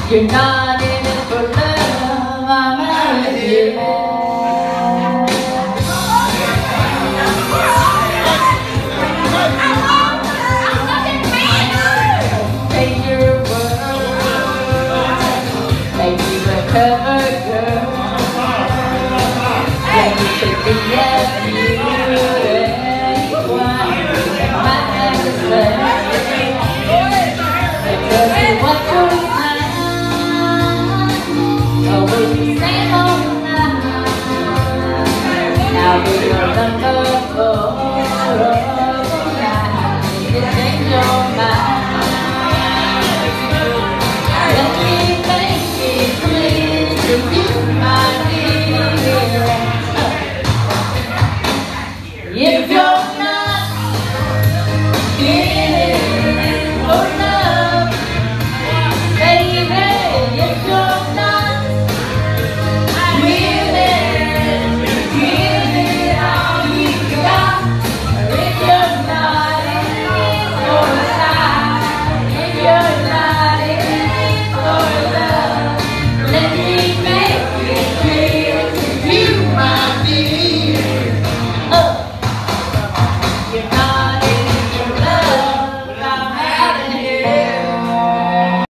You're not in it for love, I'm out of here. Take your world, make you a cover girl. And you should be as you anyone might have to say. Because you want your always the same old night. Now be your number 4 overnight. You change your mind. Let me make it clear to you, my dear. If you're not